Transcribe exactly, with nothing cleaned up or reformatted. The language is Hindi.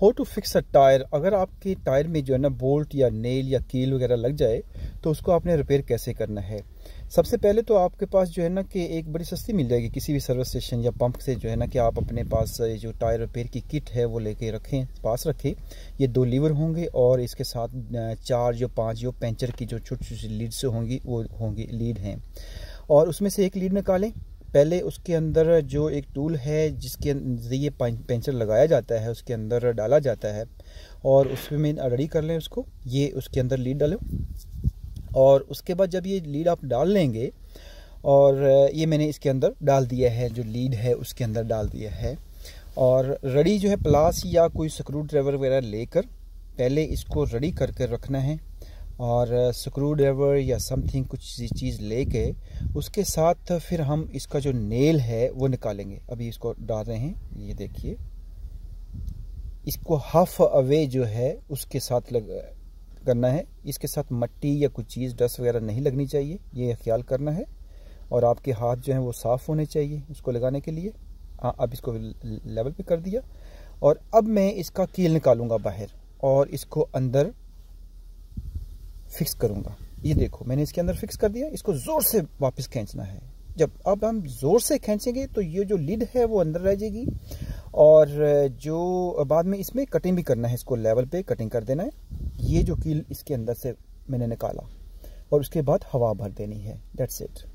How to fix a tyre. अगर आपके टायर में जो है ना बोल्ट या नेल या कील वगैरह लग जाए तो उसको आपने रिपेयर कैसे करना है। सबसे पहले तो आपके पास जो है ना कि एक बड़ी सस्ती मिल जाएगी किसी भी सर्विस स्टेशन या पंप से, जो है ना कि आप अपने पास जो टायर रिपेयर की किट है वो लेके रखें, पास रखें। ये दो लीवर होंगे और इसके साथ चार जो पाँच जो पेंचर की जो छोटी छोटी लीड्स होंगी वो होंगी लीड हैं, और उसमें से एक लीड निकालें। पहले उसके अंदर जो एक टूल है जिसके ज़रिए पेंचर लगाया जाता है उसके अंदर डाला जाता है और उसमें रेडी कर लें उसको। ये उसके अंदर लीड डालो और उसके बाद जब ये लीड आप डाल लेंगे, और ये मैंने इसके अंदर डाल दिया है, जो लीड है उसके अंदर डाल दिया है। और रेडी जो है प्लास या कोई स्क्रू ड्राइवर वगैरह लेकर पहले इसको रेडी करके रखना है, और स्क्रू ड्राइवर या समथिंग कुछ चीज़ लेके उसके साथ फिर हम इसका जो नेल है वो निकालेंगे। अभी इसको डाल रहे हैं, ये देखिए, इसको हाफ अवे जो है उसके साथ लग करना है। इसके साथ मट्टी या कुछ चीज़ डस्ट वगैरह नहीं लगनी चाहिए, ये ख्याल करना है। और आपके हाथ जो हैं वो साफ़ होने चाहिए उसको लगाने के लिए। हाँ, अब इसको लेवल पे कर दिया और अब मैं इसका कील निकालूंगा बाहर और इसको अंदर फिक्स करूंगा। ये देखो मैंने इसके अंदर फिक्स कर दिया। इसको ज़ोर से वापस खींचना है। जब अब हम ज़ोर से खींचेंगे तो ये जो लीड है वो अंदर रह जाएगी, और जो बाद में इसमें कटिंग भी करना है, इसको लेवल पे कटिंग कर देना है। ये जो कील इसके अंदर से मैंने निकाला और उसके बाद हवा भर देनी है। That's it.